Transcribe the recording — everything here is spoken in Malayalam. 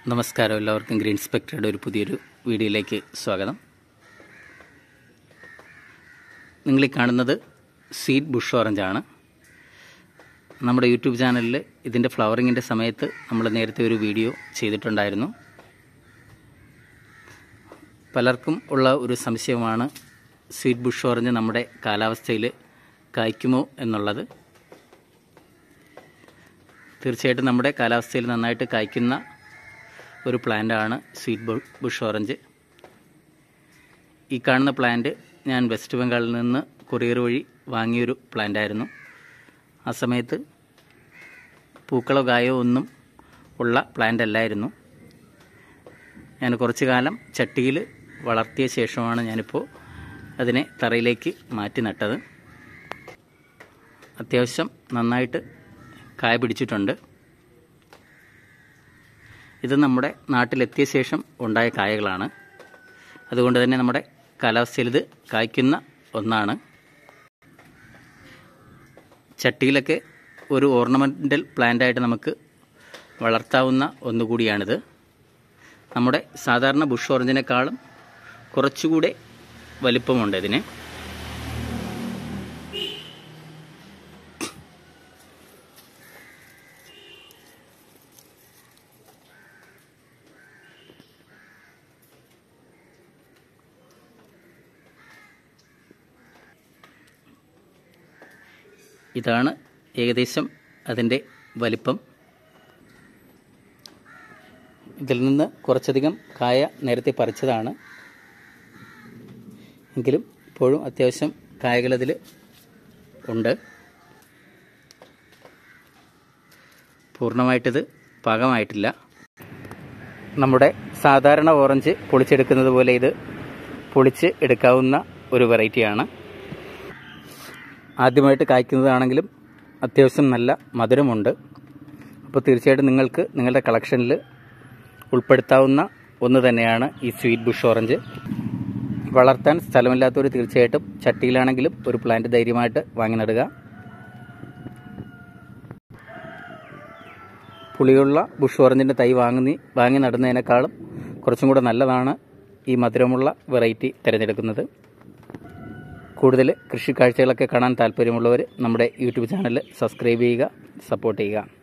നമസ്കാരം, എല്ലാവർക്കും ഗ്രീൻ സ്പെക്ടറുടെ ഒരു പുതിയൊരു വീഡിയോയിലേക്ക് സ്വാഗതം. നിങ്ങളീ കാണുന്നത് സ്വീറ്റ് ബുഷ് ഓറഞ്ചാണ്. നമ്മുടെ യൂട്യൂബ് ചാനലിൽ ഇതിൻ്റെ ഫ്ലവറിങ്ങിൻ്റെ സമയത്ത് നമ്മൾ നേരത്തെ ഒരു വീഡിയോ ചെയ്തിട്ടുണ്ടായിരുന്നു. പലർക്കും ഉള്ള ഒരു സംശയമാണ് സ്വീറ്റ് ബുഷ് ഓറഞ്ച് നമ്മുടെ കാലാവസ്ഥയിൽ കായ്ക്കുമോ എന്നുള്ളത്. തീർച്ചയായിട്ടും നമ്മുടെ കാലാവസ്ഥയിൽ നന്നായിട്ട് കായ്ക്കുന്ന ഒരു പ്ലാന്റാണ് സ്വീറ്റ് ബുഷ് ഓറഞ്ച്. ഈ കാണുന്ന പ്ലാന്റ് ഞാൻ വെസ്റ്റ് ബംഗാളിൽ നിന്ന് കൊറിയർ വഴി വാങ്ങിയൊരു പ്ലാന്റായിരുന്നു. ആ സമയത്ത് പൂക്കളോ കായോ ഒന്നും ഉള്ള പ്ലാന്റ് അല്ലായിരുന്നു. ഞാൻ കുറച്ചു കാലം ചട്ടിയിൽ വളർത്തിയ ശേഷമാണ് ഞാനിപ്പോൾ അതിനെ തറയിലേക്ക് മാറ്റി നട്ടത്. അത്യാവശ്യം നന്നായിട്ട് കായ പിടിച്ചിട്ടുണ്ട്. ഇത് നമ്മുടെ നാട്ടിലെത്തിയ ശേഷം ഉണ്ടായ കായകളാണ്. അതുകൊണ്ട് തന്നെ നമ്മുടെ കാലാവസ്ഥയിൽ ഇത് കായ്ക്കുന്ന ഒന്നാണ്. ചട്ടിയിലൊക്കെ ഒരു ഓർണമെൻ്റൽ പ്ലാന്റായിട്ട് നമുക്ക് വളർത്താവുന്ന ഒന്നുകൂടിയാണിത്. നമ്മുടെ സാധാരണ ബുഷ് ഓറഞ്ചിനേക്കാളും കുറച്ചുകൂടെ വലിപ്പമുണ്ട് ഇതിന്. ഇതാണ് ഏകദേശം അതിൻ്റെ വലിപ്പം. ഇതിൽ നിന്ന് കുറച്ചധികം കായ നേരത്തെ പറിച്ചതാണ്. എങ്കിലും ഇപ്പോഴും അത്യാവശ്യം കായകളതിൽ ഉണ്ട്. പൂർണ്ണമായിട്ടിത് പാകമായിട്ടില്ല. നമ്മുടെ സാധാരണ ഓറഞ്ച് പൊളിച്ചെടുക്കുന്നത് പോലെ ഇത് പൊളിച്ച് എടുക്കാവുന്ന ഒരു വെറൈറ്റിയാണ്. ആദ്യമായിട്ട് കായ്ക്കുന്നതാണെങ്കിലും അത്യാവശ്യം നല്ല മധുരമുണ്ട്. അപ്പോൾ തീർച്ചയായിട്ടും നിങ്ങൾക്ക് നിങ്ങളുടെ കളക്ഷനിൽ ഉൾപ്പെടുത്താവുന്ന ഒന്ന് തന്നെയാണ് ഈ സ്വീറ്റ് ബുഷ് ഓറഞ്ച്. വളർത്താൻ സ്ഥലമില്ലാത്തവർ തീർച്ചയായിട്ടും ചട്ടിയിലാണെങ്കിലും ഒരു പ്ലാന്റ് ധൈര്യമായിട്ട് വാങ്ങി നടുക. പുളിയുള്ള ബുഷ് ഓറഞ്ചിൻ്റെ തൈ വാങ്ങി നടുന്നതിനേക്കാളും കുറച്ചും കൂടെ നല്ലതാണ് ഈ മധുരമുള്ള വെറൈറ്റി തിരഞ്ഞെടുക്കുന്നത്. കൂടുതൽ കൃഷി കാഴ്ചകളൊക്കെ കാണാൻ താല്പര്യമുള്ളവർ നമ്മുടെ യൂട്യൂബ് ചാനൽ സബ്സ്ക്രൈബ് ചെയ്യുക, സപ്പോർട്ട് ചെയ്യുക.